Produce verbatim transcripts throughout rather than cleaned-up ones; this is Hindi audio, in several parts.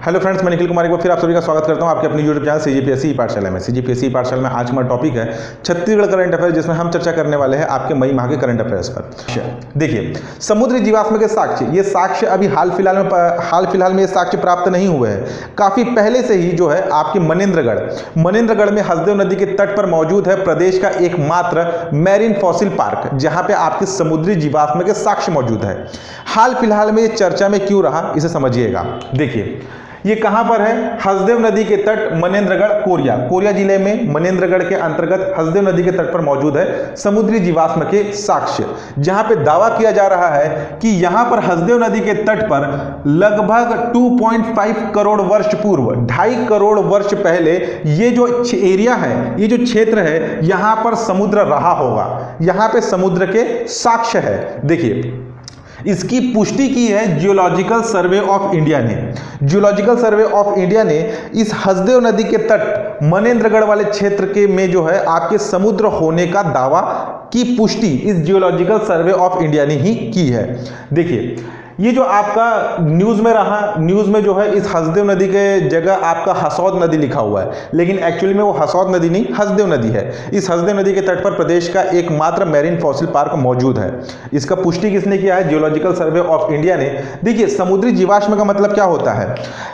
हेलो फ्रेंड्स, मैं निखिल कुमार एक बार फिर आप सभी का स्वागत करता हूं आपके अपनी यूट्यूब चैनल सीजीपीएससी पाठशाला में। सीजीपीएससी पाठशाला में आज हमारा टॉपिक है छत्तीसगढ़ करंट अफेयर, जिसमें हम चर्चा करने वाले हैं आपके मई माह के करंट अफेयर्स पर। देखिए, समुद्री जीवाश्म के साक्ष्य, ये साक्ष्य अभी हाल फिलहाल में हाल फिलहाल में ये साक्ष्य प्राप्त नहीं हुए हैं। काफी पहले से ही जो है आपके मनेन्द्रगढ़ मनेन्द्रगढ़ में हसदेव नदी के तट पर मौजूद है प्रदेश का एकमात्र मैरीन फॉसिल पार्क, जहां पे आपके समुद्री जीवाश्म के साक्ष्य मौजूद है। हाल फिलहाल में ये चर्चा में क्यों रहा, इसे समझिएगा। देखिए, ये कहां पर है? हसदेव नदी के तट मनेन्द्रगढ़, कोरिया कोरिया जिले में मनेन्द्रगढ़ के अंतर्गत हसदेव नदी के तट पर मौजूद है समुद्री जीवाश्म के साक्ष्य, जहां पे दावा किया जा रहा है कि यहां पर हसदेव नदी के तट पर लगभग दो पॉइंट पाँच करोड़ वर्ष पूर्व, ढाई करोड़ वर्ष पहले ये जो एरिया है, ये जो क्षेत्र है, यहां पर समुद्र रहा होगा। यहां पे समुद्र के साक्ष्य है। देखिए, इसकी पुष्टि की है जियोलॉजिकल सर्वे ऑफ इंडिया ने। जियोलॉजिकल सर्वे ऑफ इंडिया ने इस हसदेव नदी के तट मनेन्द्रगढ़ वाले क्षेत्र के में जो है आपके समुद्र होने का दावा की पुष्टि इस जियोलॉजिकल सर्वे ऑफ इंडिया ने ही की है। देखिए, ये जो आपका न्यूज़ में रहा, न्यूज़ में जो है इस हसदेव नदी के जगह आपका हसौद नदी लिखा हुआ है, लेकिन एक्चुअली में वो हसौद नदी नहीं, हसदेव नदी है। इस हसदेव नदी के तट पर प्रदेश का एकमात्र मैरीन फॉसिल पार्क मौजूद है। इसका पुष्टि किसने किया है? जियोलॉजिकल सर्वे ऑफ इंडिया ने। देखिए, समुद्री जीवाश्म का मतलब क्या होता है?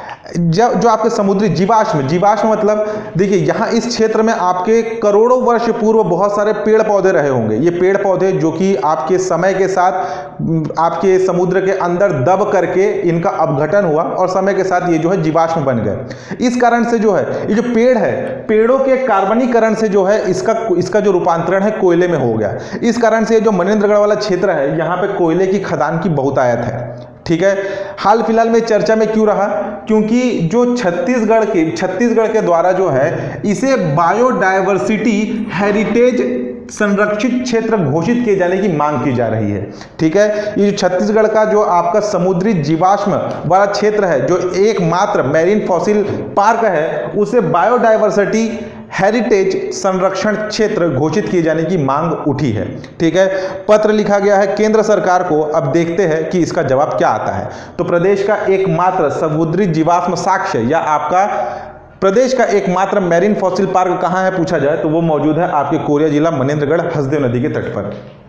जब जो आपके समुद्री जीवाश्म जीवाश्म मतलब देखिए, यहाँ इस क्षेत्र में आपके करोड़ों वर्ष पूर्व बहुत सारे पेड़ पौधे रहे होंगे। ये पेड़ पौधे जो कि आपके समय के साथ आपके समुद्र के अंदर दब करके इनका अपघटन हुआ और समय के साथ ये जो है जीवाश्म बन गए। इस कारण से जो है ये जो पेड़ है, पेड़ों के कार्बनीकरण से जो है इसका इसका जो रूपांतरण है कोयले में हो गया। इस कारण से जो मनेन्द्रगढ़ वाला क्षेत्र है, यहाँ पे कोयले की खदान की बहुतायत है। ठीक है, हाल फिलहाल में चर्चा में क्यों रहा? क्योंकि जो छत्तीसगढ़ के छत्तीसगढ़ के द्वारा जो है इसे बायोडायवर्सिटी हेरिटेज संरक्षित क्षेत्र घोषित किए जाने की मांग की जा रही है। ठीक है, ये जो छत्तीसगढ़ का जो आपका समुद्री जीवाश्म वाला क्षेत्र है, जो एकमात्र मैरीन फॉसिल पार्क है, उसे बायोडायवर्सिटी हेरिटेज संरक्षण क्षेत्र घोषित किए जाने की मांग उठी है। ठीक है, पत्र लिखा गया है केंद्र सरकार को। अब देखते हैं कि इसका जवाब क्या आता है। तो प्रदेश का एकमात्र समुद्री जीवाश्म साक्ष्य या आपका प्रदेश का एकमात्र मैरीन फॉसिल पार्क कहां है पूछा जाए तो वो मौजूद है आपके कोरिया जिला मनेन्द्रगढ़ हसदेव नदी के तट पर।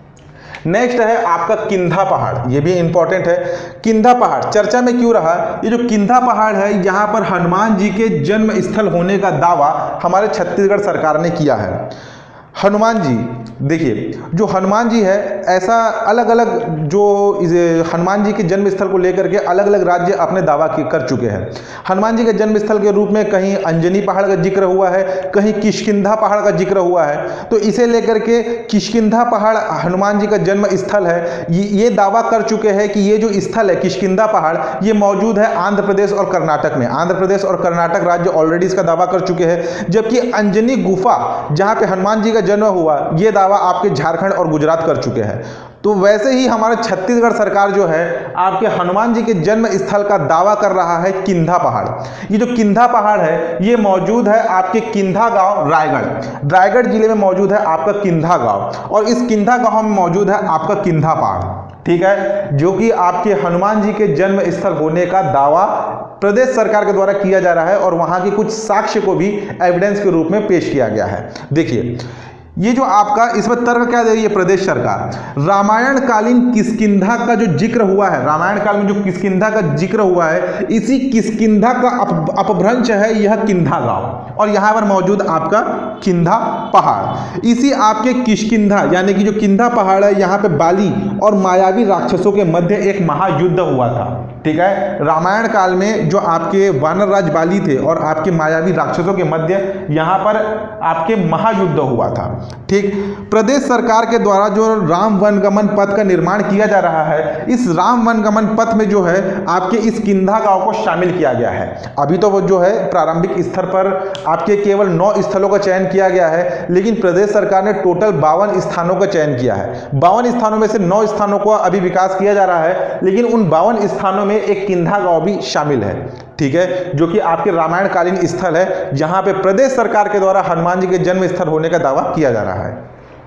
नेक्स्ट है आपका किंधा पहाड़, ये भी इंपॉर्टेंट है। किंधा पहाड़ चर्चा में क्यों रहा? ये जो किंधा पहाड़ है, यहाँ पर हनुमान जी के जन्म स्थल होने का दावा हमारे छत्तीसगढ़ सरकार ने किया है। हनुमान जी, देखिए, जो हनुमान जी है, ऐसा अलग अलग जो हनुमान जी के जन्म स्थल को लेकर के अलग अलग राज्य अपने दावा कर चुके हैं। हनुमान जी के जन्म स्थल के रूप में कहीं अंजनी पहाड़ का जिक्र हुआ है, कहीं किष्किंधा पहाड़ का जिक्र हुआ है। तो इसे लेकर के किष्किंधा पहाड़ हनुमान जी का जन्म स्थल है, ये दावा कर चुके हैं कि ये जो स्थल है किष्किंधा पहाड़, ये मौजूद है आंध्र प्रदेश और कर्नाटक में। आंध्र प्रदेश और कर्नाटक राज्य ऑलरेडी इसका दावा कर चुके हैं, जबकि अंजनी गुफा जहाँ पे हनुमान जी का जन्म हुआ, ये दावा आपके झारखंड और गुजरात कर चुके हैं। तो वैसे ही हमारे छत्तीसगढ़ सरकार जो है आपके हनुमान जी के जन्म स्थल का दावा कर रहा है किंधा पहाड़। ये जो किंधा पहाड़ है, ये मौजूद है आपके किंधा गांव, रायगढ़ रायगढ़ जिले में मौजूद है आपका किंधा गांव, और इस किंधा गांव में मौजूद है आपका किंधा पहाड़। ठीक है, जो कि आपके हनुमान जी के जन्म स्थल होने का दावा प्रदेश सरकार के द्वारा किया जा रहा है, और वहां के कुछ साक्ष्य को भी एविडेंस के रूप में पेश किया गया है। देखिए, ये जो आपका इसमें तर्क क्या दे रही है प्रदेश सरकार? रामायण कालीन किष्किंधा का जो जिक्र हुआ है, रामायण काल में जो किष्किंधा का जिक्र हुआ है, इसी किष्किंधा का अप, अपभ्रंश है यह किंधा गांव, और यहाँ पर मौजूद आपका किंधा पहाड़। इसी आपके किष्किंधा यानी कि जो किंधा पहाड़ है, यहाँ पे बाली और मायावी राक्षसों के मध्य एक महायुद्ध हुआ था। ठीक है, रामायण काल में जो आपके वानर राज बाली थे और आपके मायावी राक्षसों के मध्य यहाँ पर आपके महायुद्ध हुआ था। ठीक, प्रदेश सरकार के द्वारा जो राम वनगमन पथ का निर्माण किया जा रहा है, इस राम वनगमन पथ में जो है आपके इस किंधा गांव को शामिल किया गया है। अभी तो वो जो है प्रारंभिक स्तर पर आपके केवल नौ स्थलों का चयन किया गया है, लेकिन प्रदेश सरकार ने टोटल बावन स्थानों का चयन किया है। बावन स्थानों में से नौ स्थानों को अभी विकास किया जा रहा है, लेकिन उन बावन स्थानों में एक किंधा गांव भी शामिल है। ठीक है, जो कि आपके रामायण कालीन स्थल है, जहां पे प्रदेश सरकार के द्वारा हनुमान जी के जन्म स्थल होने का दावा किया जा रहा है।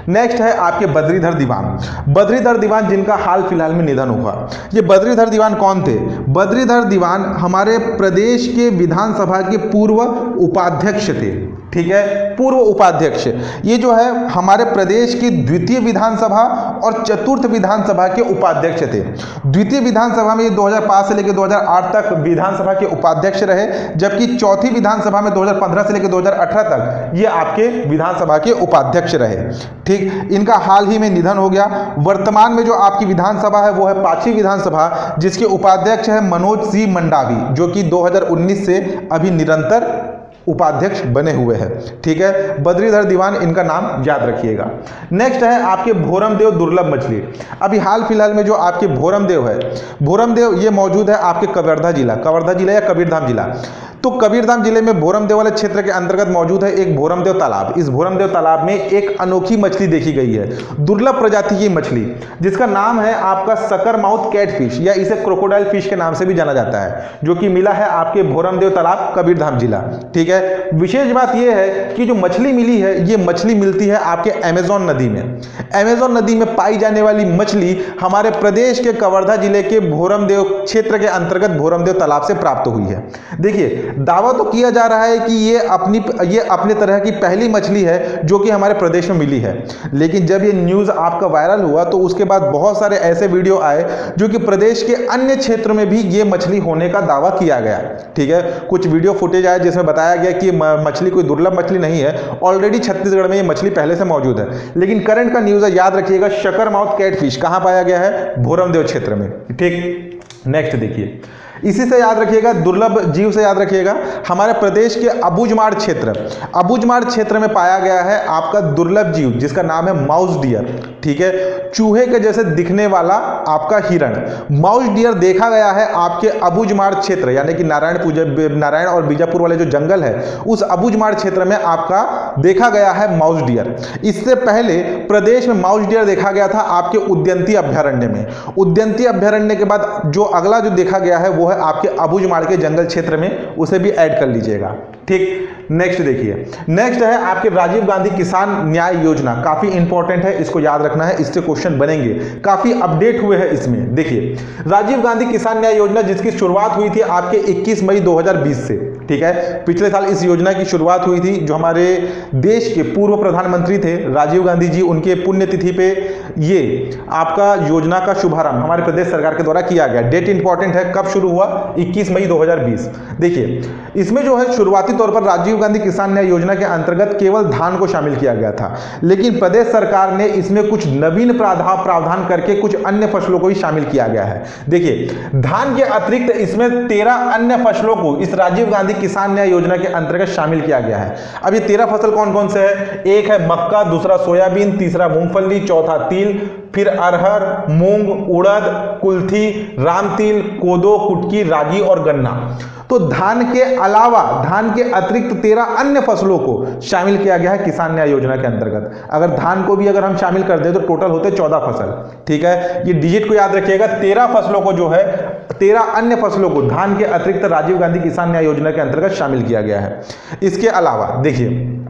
नेक्स्ट है आपके बद्रीधर दीवान। बद्रीधर दीवान जिनका हाल फिलहाल में निधन हुआ। ये बद्रीधर दीवान कौन थे? बद्रीधर दीवान हमारे प्रदेश के विधानसभा के पूर्व उपाध्यक्ष थे, ठीक है, पूर्व उपाध्यक्ष। ये जो है हमारे प्रदेश की द्वितीय विधानसभा और चतुर्थ विधानसभा के उपाध्यक्ष थे। द्वितीय विधानसभा में ये दो हज़ार पाँच से लेकर दो हज़ार आठ तक विधानसभा के उपाध्यक्ष रहे, जबकि चौथी विधानसभा में दो हज़ार पंद्रह से लेकर दो हज़ार अठारह तक ये आपके विधानसभा के उपाध्यक्ष रहे, ठीक। इनका हाल ही में निधन हो गया। वर्तमान में जो आपकी विधानसभा है वो है पांचवी विधानसभा, जिसके उपाध्यक्ष है मनोज सिंह मंडावी, जो कि दो हज़ार उन्नीस से अभी निरंतर उपाध्यक्ष बने हुए हैं, ठीक है। बद्रीधर दीवान इनका नाम याद रखिएगा। नेक्स्ट है आपके भोरमदेव दुर्लभ मछली। अभी हाल फिलहाल में जो आपके भोरमदेव है, भोरमदेव ये मौजूद है आपके कवर्धा जिला, कवर्धा जिला या कबीरधाम जिला। तो कबीरधाम जिले में भोरमदेव वाले क्षेत्र के अंतर्गत मौजूद है एक भोरमदेव तालाब। इस भोरमदेव तालाब में एक अनोखी मछली देखी गई है, दुर्लभ प्रजाति की मछली, जिसका नाम है आपका सकर माउथ कैटफिश, या इसे क्रोकोडाइल फिश के नाम से भी जाना जाता है, जो कि मिला है आपके भोरमदेव तालाब कबीरधाम जिला, ठीक है। विशेष बात यह है कि जो मछली मिली है, ये मछली मिलती है आपके अमेजोन नदी में। अमेजोन नदी में पाई जाने वाली मछली हमारे प्रदेश के कवर्धा जिले के भोरमदेव क्षेत्र के अंतर्गत भोरमदेव तालाब से प्राप्त हुई है। देखिए, दावा तो किया जा रहा है कि ये अपनी ये अपने तरह की पहली मछली है जो कि हमारे प्रदेश में मिली है, लेकिन जब ये न्यूज़ आपका वायरल हुआ तो उसके बाद बहुत सारे ऐसे वीडियो आए जो कि प्रदेश के अन्य क्षेत्रों में भी ये मछली होने का दावा किया गया, ठीक है। कुछ वीडियो फुटेज आए जिसमें बताया गया कि मछली कोई दुर्लभ मछली नहीं है, ऑलरेडी छत्तीसगढ़ में ये मछली पहले से मौजूद है। लेकिन करंट का न्यूज़ है, याद रखिएगा, शकर माउथ कैटफिश कहाँ पाया गया है? भोरमदेव क्षेत्र में, ठीक। नेक्स्ट देखिए, इसी से याद रखिएगा, दुर्लभ जीव से याद रखिएगा, हमारे प्रदेश के अबूझमाड़ क्षेत्र अबूझमाड़ क्षेत्र में पाया गया है आपका दुर्लभ जीव, जिसका नाम है माउस डियर, ठीक है। चूहे के जैसे दिखने वाला आपका हिरण माउस डियर देखा गया है आपके अबूझमाड़ क्षेत्र, यानी कि नारायण नारायण और बीजापुर वाले जो जंगल है, उस अबूझमाड़ क्षेत्र में आपका देखा गया है माउस डियर। इससे पहले प्रदेश में माउस डियर देखा गया था आपके उद्यंती अभ्यारण्य में। उद्यंती अभ्यारण्य के बाद जो अगला जो देखा गया है वो है आपके अबूझमाड़ के जंगल क्षेत्र में, उसे भी ऐड कर लीजिएगा, ठीक। नेक्स्ट देखिए, नेक्स्ट है आपके राजीव गांधी किसान न्याय योजना, काफी इंपॉर्टेंट है, इसको याद रखना है, इससे क्वेश्चन बनेंगे, काफी अपडेट हुए हैं इसमें। देखिए, राजीव गांधी किसान न्याय योजना जिसकी शुरुआत हुई थी आपके इक्कीस मई दो हज़ार बीस से, ठीक है। पिछले साल इस योजना की शुरुआत हुई थी। जो हमारे देश के पूर्व प्रधानमंत्री थे राजीव गांधी जी, उनके पुण्यतिथि पे ये आपका योजना का शुभारंभ हमारे प्रदेश सरकार के द्वारा किया गया। डेट इंपॉर्टेंट है, कब शुरू हुआ? इक्कीस मई दो हज़ार बीस। देखिए, इसमें जो है शुरुआती तौर पर राजीव गांधी किसान न्याय योजना के अंतर्गत केवल धान को शामिल किया गया था, लेकिन प्रदेश सरकार ने इसमें कुछ नवीन प्रावधान प्रावधान करके कुछ अन्य फसलों को भी शामिल किया गया है। देखिए, धान के अतिरिक्त इसमें तेरह अन्य फसलों को इस राजीव गांधी किसान न्याय योजना के अंतर्गत शामिल किया गया है। अब ये तेरह फसल कौन कौन से है? एक है मक्का, दूसरा सोयाबीन, तीसरा मूंगफली, चौथा तिल, फिर अरहर, मूंग, उड़द, कुल्थी, रामतिल, कोदो, कुटकी, रागी और गन्ना। तो धान के अलावा, धान के अतिरिक्त तेरह अन्य फसलों को शामिल किया गया है किसान न्याय योजना के अंतर्गत। अगर धान को भी अगर हम शामिल कर दें तो टोटल होते चौदह फसल, ठीक है। ये डिजिट को याद रखिएगा, तेरह फसलों को जो है, तेरह अन्य फसलों को धान के अतिरिक्त राजीव गांधी किसान न्याय योजना के अंतर्गत शामिल किया गया है। इसके अलावा देखिए,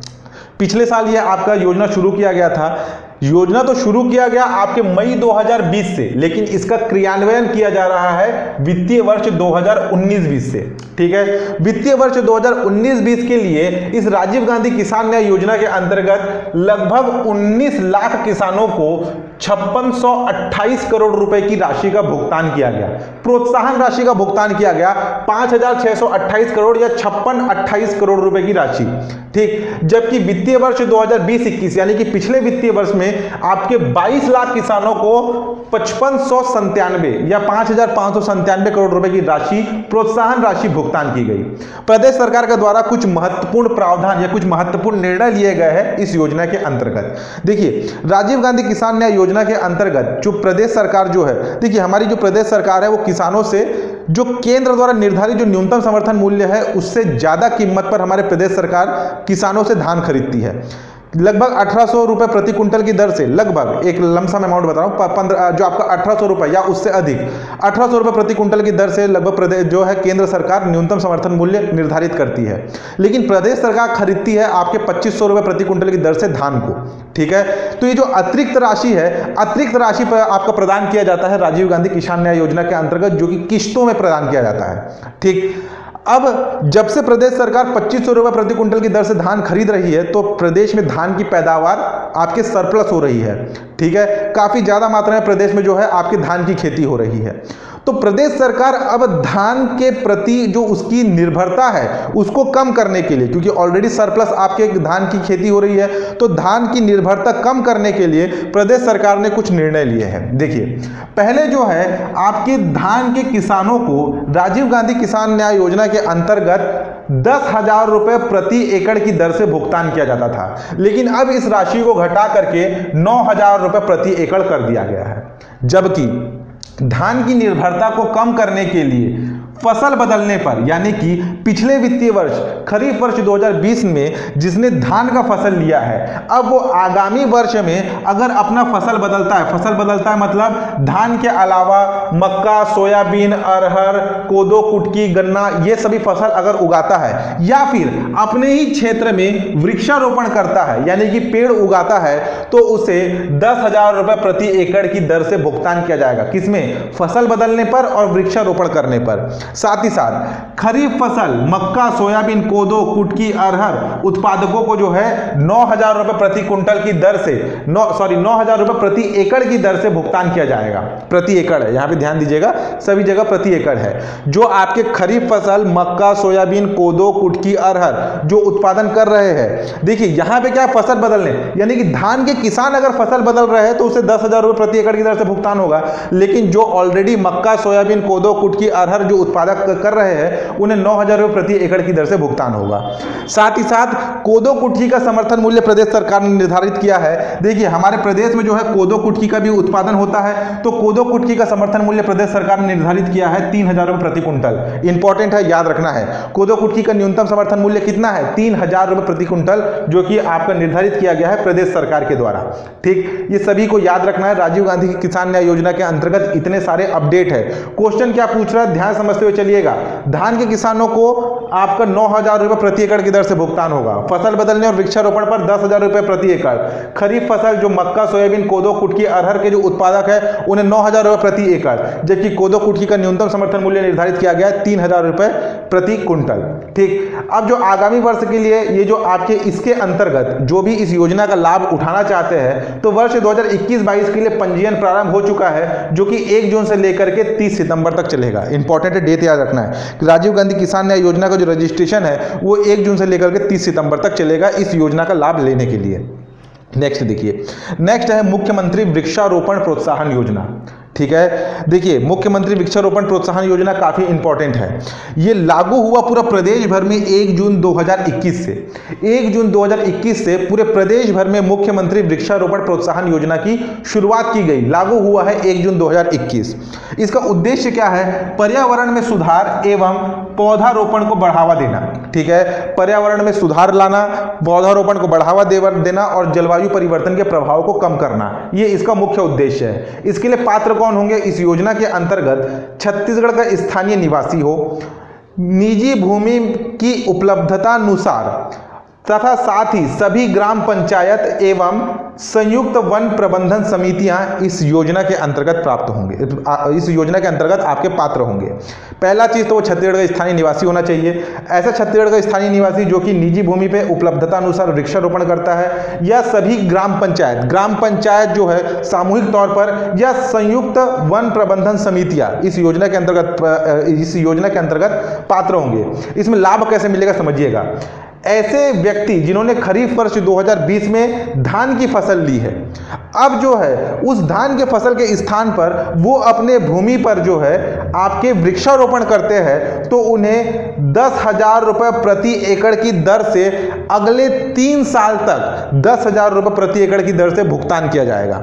पिछले साल ये आपका योजना शुरू किया गया था। योजना तो शुरू किया गया आपके मई दो हज़ार बीस से, लेकिन इसका क्रियान्वयन किया जा रहा है वित्तीय वर्ष दो हज़ार उन्नीस बीस से, ठीक है। वित्तीय वर्ष दो हज़ार उन्नीस बीस के लिए इस राजीव गांधी किसान न्याय योजना के अंतर्गत लगभग उन्नीस लाख किसानों को छप्पन सौ अट्ठाईस करोड़ रुपए की राशि का भुगतान किया गया, प्रोत्साहन राशि का भुगतान किया गया, पांच हजार छह सौ अट्ठाईस करोड़ या छप्पन अट्ठाईस करोड़ रुपए की राशि, ठीक। जबकि वित्तीय वर्ष दो हज़ार बीस इक्कीस यानी कि पिछले वित्तीय वर्ष में आपके बाईस लाख किसानों को पचपन सौ संतानवे या पांच हजार पांच सौ संतानवे करोड़ रुपए की राशि प्रोत्साहन राशि भुगतान की गई। प्रदेश सरकार के द्वारा कुछ महत्वपूर्ण प्रावधान या कुछ महत्वपूर्ण निर्णय लिए गए हैं इस योजना के अंतर्गत। देखिए, राजीव गांधी किसान न्याय योजना के अंतर्गत जो प्रदेश सरकार जो है, देखिए हमारी जो प्रदेश सरकार है वो किसानों से जो केंद्र द्वारा निर्धारित जो न्यूनतम समर्थन मूल्य है उससे ज्यादा कीमत पर हमारे प्रदेश सरकार किसानों से धान खरीदती है। लगभग अठारह सौ रुपए प्रति कुंटल की दर से, लगभग एक लमसम अमाउंट बता रहा हूँ, पंद्रह जो आपका अठारह सौ रुपए या उससे अधिक अठारह सौ रुपए प्रति कुंटल की दर से लगभग प्रदेश जो है केंद्र सरकार न्यूनतम समर्थन मूल्य निर्धारित करती है। लेकिन प्रदेश सरकार खरीदती है आपके पच्चीस सौ रुपए प्रति कुंटल की दर से धान को। ठीक है, तो ये जो अतिरिक्त राशि है, अतिरिक्त राशि पर आपका प्रदान किया जाता है राजीव गांधी किसान न्याय योजना के अंतर्गत, जो कि किश्तों में प्रदान किया जाता है। ठीक, अब जब से प्रदेश सरकार पच्चीस सौ रुपए प्रति कुंटल की दर से धान खरीद रही है तो प्रदेश में धान की पैदावार आपके सरप्लस हो रही है। ठीक है, काफी ज्यादा मात्रा में प्रदेश में जो है आपकी धान की खेती हो रही है। तो प्रदेश सरकार अब धान के प्रति जो उसकी निर्भरता है उसको कम करने के लिए, क्योंकि ऑलरेडी सरप्लस आपके धान की खेती हो रही है, तो धान की निर्भरता कम करने के लिए प्रदेश सरकार ने कुछ निर्णय लिए हैं। देखिए, पहले जो है आपके धान के किसानों को राजीव गांधी किसान न्याय योजना के अंतर्गत दस हजार रुपए प्रति एकड़ की दर से भुगतान किया जाता था, लेकिन अब इस राशि को घटा करके नौ हजार रुपए प्रति एकड़ कर दिया गया है। जबकि धान की निर्भरता को कम करने के लिए फसल बदलने पर, यानी कि पिछले वित्तीय वर्ष खरीफ वर्ष दो हज़ार बीस में जिसने धान का फसल लिया है, अब वो आगामी वर्ष में अगर अपना फसल बदलता है, फसल बदलता है मतलब धान के अलावा मक्का, सोयाबीन, अरहर, कोदो, कुटकी, गन्ना, ये सभी फसल अगर उगाता है, या फिर अपने ही क्षेत्र में वृक्षारोपण करता है यानी कि पेड़ उगाता है, तो उसे दस हजार रुपए प्रति एकड़ की दर से भुगतान किया जाएगा। किसमें? फसल बदलने पर और वृक्षारोपण करने पर। साथ ही साथ खरीफ फसल मक्का, सोयाबीन, कोदो, कुटकी, अरहर उत्पादकों को जो है नौ हजार रुपए प्रति कुंटल की दर से नौ सॉरी नौ हजार रुपए प्रति एकड़ की दर से भुगतान किया जाएगा। प्रति एकड़ है, यहां पे ध्यान दीजिएगा, सभी जगह प्रति एकड़ है। जो आपके खरीफ फसल मक्का, सोयाबीन, कोदो, कुटकी, अरहर जो उत्पादन कर रहे हैं, देखिए यहां पे क्या फसल बदलने, यानी कि धान के किसान अगर फसल बदल रहे हैं तो उसे दस हजार रुपए प्रति एकड़ की दर से भुगतान होगा, लेकिन जो ऑलरेडी मक्का, सोयाबीन, कोदो, कुटकी, अरहर जो उत्पादक कर रहे हैं उन्हें नौ हजार रुपए प्रति एकड़ की दर से भुगतान होगा। साथ ही साथ कोदो कुटकी का समर्थन मूल्य प्रदेश सरकार ने निर्धारित किया है। देखिए हमारे प्रदेश में जो है कोदो कुटकी का भी उत्पादन होता है, तो कोदो कुटकी का समर्थन मूल्य प्रदेश सरकार ने निर्धारित किया है तीन हजार रुपए प्रति कुंटल। इंपॉर्टेंट है, याद रखना है, कोदो कुटकी का न्यूनतम समर्थन मूल्य कितना है? तीन हजार रुपए प्रति कुंटल, जो कि आपका निर्धारित किया गया है प्रदेश सरकार के द्वारा। ठीक, ये सभी को याद रखना है। राजीव गांधी किसान न्याय योजना के अंतर्गत इतने सारे अपडेट है। क्वेश्चन क्या पूछ रहा है, ध्यान समझते हुए चलिएगा। धान के किसानों को आपका नौ हजार रुपए प्रति एकड़ की दर से भुगतान होगा। फसल बदलने और वृक्षारोपण पर दस हजार रुपए प्रति एकड़। खरीफ फसल जो मक्का, सोयाबीन, कोदो, कुटकी, अरहर के जो उत्पादक है उन्हें नौ हजार रुपए प्रति एकड़, जबकि कोदो कुटकी का न्यूनतम समर्थन मूल्य निर्धारित किया गया है तीन हजार रुपए प्रति कुंटल। ठीक, अब जो आगामी वर्ष के लिए ये जो आपके इसके अंतर्गत जो भी इस योजना का लाभ उठाना चाहते हैं, तो वर्ष दो हजार इक्कीस बाईस के लिए पंजीयन प्रारंभ हो चुका है, जो कि एक जून से लेकर के तीस सितंबर तक चलेगा। इंपॉर्टेंट है, डेट याद रखना है। राजीव गांधी किसान न्याय योजना का जो रजिस्ट्रेशन है वो एक जून से लेकर के तीस सितंबर तक चलेगा इस योजना का लाभ लेने के लिए। नेक्स्ट देखिए, नेक्स्ट है मुख्यमंत्री वृक्षारोपण प्रोत्साहन योजना। ठीक है, देखिए मुख्यमंत्री वृक्षारोपण प्रोत्साहन योजना काफी इंपॉर्टेंट है। ये लागू हुआ पूरा प्रदेश भर में एक जून दो हज़ार इक्कीस से। एक जून दो हज़ार इक्कीस से पूरे प्रदेश भर में मुख्यमंत्री वृक्षारोपण प्रोत्साहन योजना की शुरुआत की गई। लागू हुआ है एक जून दो हज़ार इक्कीस। इसका उद्देश्य क्या है? पर्यावरण में सुधार एवं पौधारोपण को बढ़ावा देना। ठीक है, पर्यावरण में सुधार लाना, पौधारोपण को बढ़ावा देना और जलवायु परिवर्तन के प्रभाव को कम करना, ये इसका मुख्य उद्देश्य है। इसके लिए पात्र कौन होंगे? इस योजना के अंतर्गत छत्तीसगढ़ का स्थानीय निवासी हो, निजी भूमि की उपलब्धता अनुसार तथा साथ ही सभी ग्राम पंचायत एवं संयुक्त वन प्रबंधन समितियां इस योजना के अंतर्गत प्राप्त होंगे, इस योजना के अंतर्गत आपके पात्र होंगे। पहला चीज तो वो छत्तीसगढ़ का स्थानीय निवासी होना चाहिए। ऐसा छत्तीसगढ़ का स्थानीय निवासी जो कि निजी भूमि पे उपलब्धता अनुसार वृक्षारोपण करता है, या सभी ग्राम पंचायत ग्राम पंचायत जो है सामूहिक तौर पर, या संयुक्त वन प्रबंधन समितियां इस योजना के अंतर्गत इस योजना के अंतर्गत पात्र होंगे। इसमें लाभ कैसे मिलेगा समझिएगा। ऐसे व्यक्ति जिन्होंने खरीफ वर्ष दो हज़ार बीस में धान की फसल ली है, अब जो है उस धान के फसल के स्थान पर वो अपने भूमि पर जो है आपके वृक्षारोपण करते हैं, तो उन्हें दस हजार रुपये प्रति एकड़ की दर से अगले तीन साल तक दस हजार रुपये प्रति एकड़ की दर से भुगतान किया जाएगा।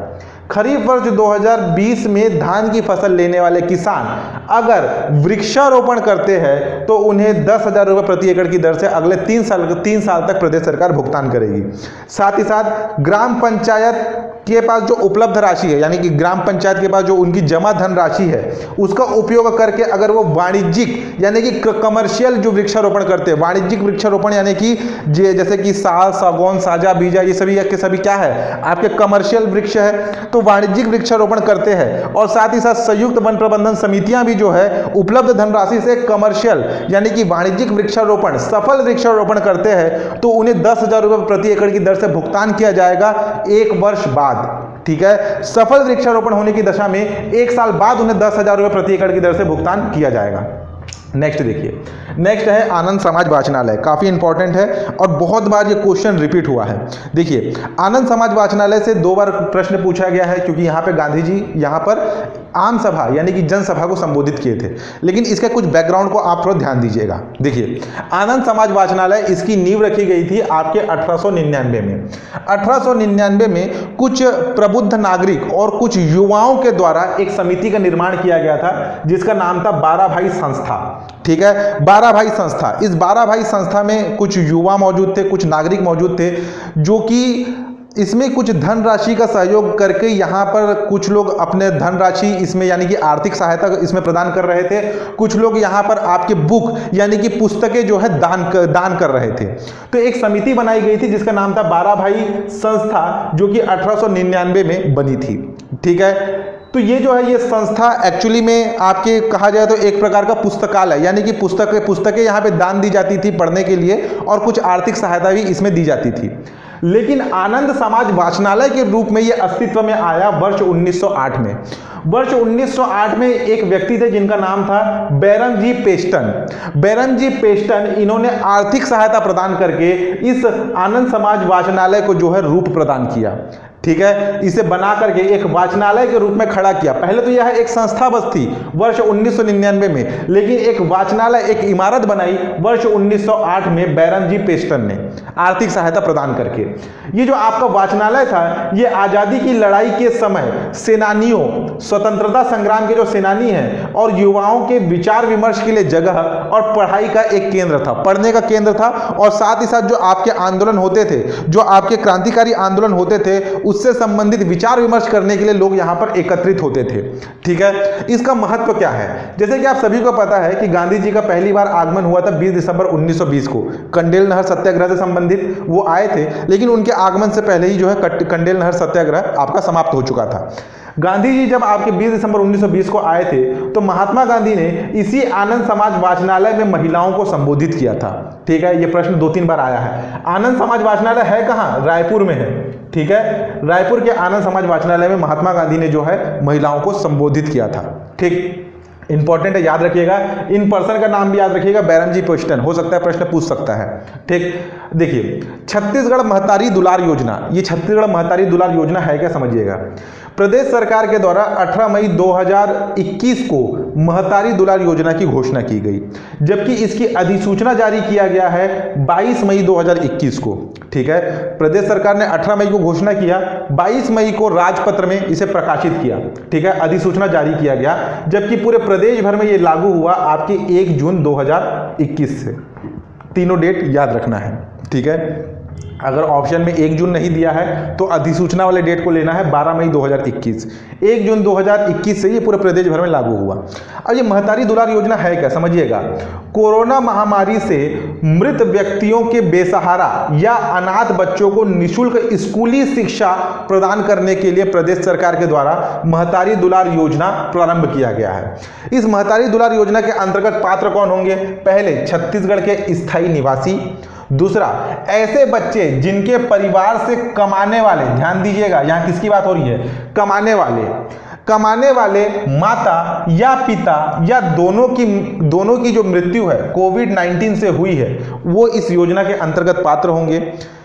खरीफ वर्ष दो हज़ार बीस में धान की फसल लेने वाले किसान अगर वृक्षारोपण करते हैं तो उन्हें दस हजार रुपये प्रति एकड़ की दर से अगले तीन साल तीन साल तक प्रदेश सरकार भुगतान करेगी। साथ ही साथ ग्राम पंचायत के पास जो उपलब्ध राशि है, यानी कि ग्राम पंचायत के पास जो उनकी जमा धन राशि है, उसका उपयोग करके अगर वो वाणिज्यिक यानी कि कमर्शियल जो वृक्षारोपण करते हैं, वाणिज्यिक वृक्षारोपण यानी कि जैसे कि साल, सागौन, साजा, बीजा, ये सभी के सभी क्या है आपके कमर्शियल वृक्ष है, तो वाणिज्यिक वृक्षारोपण करते हैं। और साथ ही साथ संयुक्त वन प्रबंधन समितियां भी जो है उपलब्ध धनराशि से कमर्शियल यानी कि वाणिज्यिक वृक्षारोपण, सफल वृक्षारोपण करते हैं तो उन्हें दस हजार रुपये प्रति एकड़ की दर से भुगतान किया जाएगा एक वर्ष बाद। ठीक है, सफल वृक्षारोपण होने की दशा में एक साल बाद उन्हें दस हजार रुपये प्रति एकड़ की दर से भुगतान किया जाएगा। नेक्स्ट देखिए, नेक्स्ट है आनंद समाज वाचनालय। काफी इंपॉर्टेंट है और बहुत बार ये क्वेश्चन रिपीट हुआ है। देखिए, आनंद समाज वाचनालय से दो बार प्रश्न पूछा गया है क्योंकि यहाँ पे गांधी जी यहाँ पर आम सभा यानी कि जनसभा को संबोधित किए थे। लेकिन इसका कुछ बैकग्राउंड को आप थोड़ा ध्यान दीजिएगा। देखिए, आनंद समाज वाचनालय इसकी नींव रखी गई थी आपके अठारह सौ निन्यानवे में। अठारह सौ निन्यानवे में कुछ प्रबुद्ध नागरिक और कुछ युवाओं के द्वारा एक समिति का निर्माण किया गया था जिसका नाम था बारह भाई संस्था। ठीक है, बारह भाई संस्था। इस बारह भाई संस्था में कुछ युवा मौजूद थे, कुछ नागरिक मौजूद थे जो कि इसमें कुछ धनराशि का सहयोग करके यहाँ पर कुछ लोग अपने धनराशि इसमें यानी कि आर्थिक सहायता इसमें प्रदान कर रहे थे। कुछ लोग यहाँ पर आपके बुक यानी कि पुस्तकें जो है दान कर, दान कर रहे थे। तो एक समिति बनाई गई थी जिसका नाम था बारह भाई संस्था, जो कि अठारह सौ निन्यानवे में बनी थी। ठीक है, तो ये जो है ये संस्था एक्चुअली में आपके कहा जाए तो एक प्रकार का पुस्तकालय यानी कि पुस्तक पुस्तकें यहाँ पे दान दी जाती थी पढ़ने के लिए और कुछ आर्थिक सहायता भी इसमें दी जाती थी। लेकिन आनंद समाज वाचनालय के रूप में ये अस्तित्व में आया वर्ष उन्नीस सौ आठ में। वर्ष उन्नीस सौ आठ में एक व्यक्ति थे जिनका नाम था बैरमजी पेस्टन। बैरमजी पेस्टन इन्होंने आर्थिक सहायता प्रदान करके इस आनंद समाज वाचनालय को जो है रूप प्रदान किया। ठीक है, इसे बना करके एक वाचनालय के रूप में खड़ा किया। पहले तो यह एक संस्था बस थी वर्ष उन्नीस सौ निन्यानवे में, लेकिन एक वाचनालय, एक इमारत बनाई वर्ष उन्नीस सौ आठ में बैरमजी पेस्टन ने आर्थिक सहायता प्रदान करके। ये जो आपका वाचनालय था ये आजादी की लड़ाई के समय सेनानियों, स्वतंत्रता संग्राम के जो सेनानी हैं और युवाओं के विचार विमर्श के लिए जगह और पढ़ाई का एक केंद्र था, पढ़ने का केंद्र था। और साथ ही साथ जो आपके आंदोलन होते थे, जो आपके क्रांतिकारी आंदोलन होते थे, उससे संबंधित विचार विमर्श करने के लिए लोग यहां पर एकत्रित होते थे। ठीक है, इसका महत्व क्या है? जैसे कि आप सभी को पता है कि गांधी जी का पहली बार आगमन हुआ था बीस दिसंबर उन्नीस सौ बीस को। कंडेल नहर सत्याग्रह से संबंधित वो आए थे, लेकिन उनके आगमन से पहले ही जो है कंडेल नहर सत्याग्रह आपका समाप्त हो चुका था। गांधी जी जब आपके बीस दिसंबर उन्नीस सौ बीस को आए थे तो महात्मा गांधी ने इसी आनंद समाज वाचनालय में महिलाओं को संबोधित किया था। ठीक है, ये प्रश्न दो तीन बार आया है। आनंद समाज वाचनालय है कहाँ? रायपुर में है। ठीक है, रायपुर के आनंद समाज वाचनालय में महात्मा गांधी ने जो है महिलाओं को संबोधित किया था। ठीक, इंपॉर्टेंट है, याद रखिएगा। इन पर्सन का नाम भी याद रखिएगा, बैरमजी पेस्टन। हो सकता है प्रश्न पूछ सकता है। ठीक, देखिए, छत्तीसगढ़ महतारी दुलार योजना, ये छत्तीसगढ़ महतारी दुलार योजना है क्या, समझिएगा। प्रदेश सरकार के द्वारा अठारह मई दो हज़ार इक्कीस को महतारी दुलार योजना की घोषणा की गई, जबकि इसकी अधिसूचना जारी किया गया है बाईस मई दो हज़ार इक्कीस को। ठीक है, प्रदेश सरकार ने अठारह मई को घोषणा किया, बाईस मई को राजपत्र में इसे प्रकाशित किया। ठीक है, अधिसूचना जारी किया गया, जबकि पूरे प्रदेश भर में ये लागू हुआ आपकी एक जून दो हज़ार इक्कीस से। तीनों डेट याद रखना है। ठीक है, अगर ऑप्शन में एक जून नहीं दिया है तो अधिसूचना वाले डेट को लेना है बारह मई दो हज़ार इक्कीस। एक जून दो हज़ार इक्कीस से ये पूरे प्रदेश भर में लागू हुआ। अब ये महतारी दुलार योजना है क्या, समझिएगा। कोरोना महामारी से मृत व्यक्तियों के बेसहारा या अनाथ बच्चों को निःशुल्क स्कूली शिक्षा प्रदान करने के लिए प्रदेश सरकार के द्वारा महतारी दुलार योजना प्रारंभ किया गया है। इस महतारी दुलार योजना के अंतर्गत पात्र कौन होंगे? पहले छत्तीसगढ़ के स्थायी निवासी, दूसरा ऐसे बच्चे जिनके परिवार से कमाने वाले, ध्यान दीजिएगा यहाँ किसकी बात हो रही है, कमाने वाले कमाने वाले माता या पिता या दोनों की दोनों की जो मृत्यु है कोविड नाइन्टीन से हुई है वो इस योजना के अंतर्गत पात्र होंगे।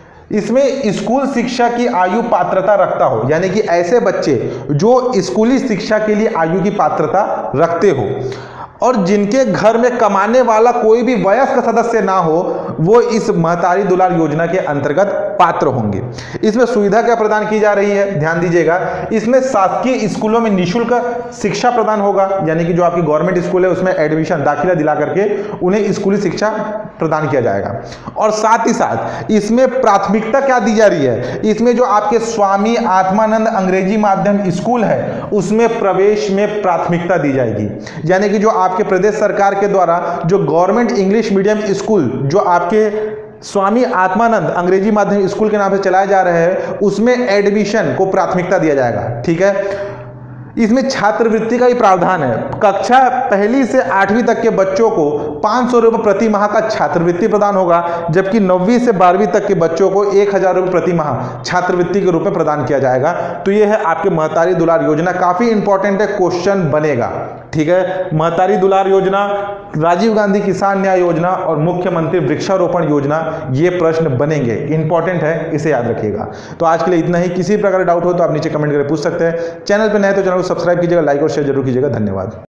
इसमें स्कूल शिक्षा की आयु पात्रता रखता हो, यानी कि ऐसे बच्चे जो स्कूली शिक्षा के लिए आयु की पात्रता रखते हो। और जिनके घर में कमाने वाला कोई भी वयस्क सदस्य ना हो वो इस महतारी दुलार योजना के अंतर्गत पात्र होंगे। इसमें सुविधा क्या प्रदान की जा रही है, ध्यान दीजिएगा। इसमें शासकीय स्कूलों में निःशुल्क शिक्षा प्रदान होगा, यानी कि जो आपकी गवर्नमेंट स्कूल है उसमें एडमिशन दाखिला दिला करके उन्हें स्कूली शिक्षा प्रदान किया जाएगा। और साथ ही साथ इसमें प्राथमिकता क्या दी जा रही है, इसमें जो आपके स्वामी आत्मानंद अंग्रेजी माध्यम स्कूल है उसमें प्रवेश में प्राथमिकता दी जाएगी। यानी कि जो आपके प्रदेश सरकार के द्वारा जो गवर्नमेंट इंग्लिश मीडियम स्कूल जो आपके स्वामी आत्मानंद अंग्रेजी माध्यम स्कूल के नाम से चलाए जा रहे हैं उसमें एडमिशन को प्राथमिकता दिया जाएगा, ठीक है। इसमें छात्रवृत्ति का भी प्रावधान है। कक्षा पहली से आठवीं तक के बच्चों को पाँच सौ रुपये प्रति माह का छात्रवृत्ति प्रदान होगा, जबकि नौवीं से बारहवीं तक के बच्चों को एक हजार रुपये प्रति माह छात्रवृत्ति के रूप में प्रदान किया जाएगा। तो ये है आपके महतारी दुलार योजना, काफी इंपॉर्टेंट है, क्वेश्चन बनेगा, ठीक है। महतारी दुलार योजना, राजीव गांधी किसान न्याय योजना और मुख्यमंत्री वृक्षारोपण योजना, ये प्रश्न बनेंगे, इंपॉर्टेंट है, इसे याद रखिएगा। तो आज के लिए इतना ही। किसी प्रकार का डाउट हो तो आप नीचे कमेंट करके पूछ सकते हैं। चैनल पर नए तो चैनल को सब्सक्राइब कीजिएगा, लाइक और शेयर जरूर कीजिएगा। धन्यवाद।